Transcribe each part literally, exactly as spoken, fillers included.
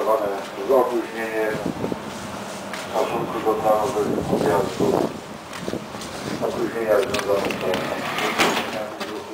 spowodowane z opóźnieniem w stosunku do planowego objazdu. Opóźnienia związane z opóźnieniami ruchu.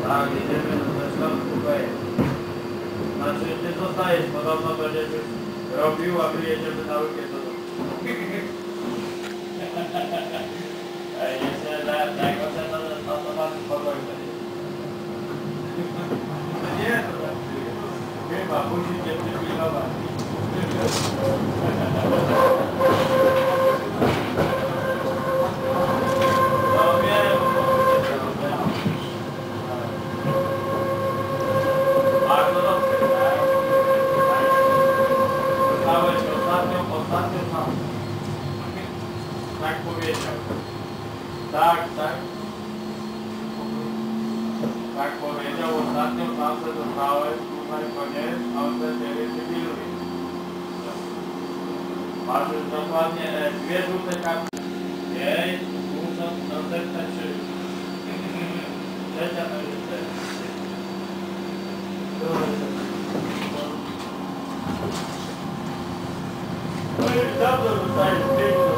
Tak, jedziemy ze Śląsku tutaj. Znaczy, ty zostajesz, podobno będziesz już robił, a my jedziemy na weekend do domu. Ej, jeszcze najgorsze to, że to zobaczysz pogoń. No nie, to tak. Chyba, musisz cię przypilnować. No wiem, bardzo dobrze, tak? Dostałeś ostatnią, ostatnią szansę. Tak powiedział. Tak, tak. Tak powiedział, ostatnią szansę dostałeś, tutaj koniec, a on ten ciebie przypilnuje. Masz już dokładnie e, dwie żółte karty. Jej, muszą następne trzy. Trzecia to jest też. No i dobrze dostajesz pięć.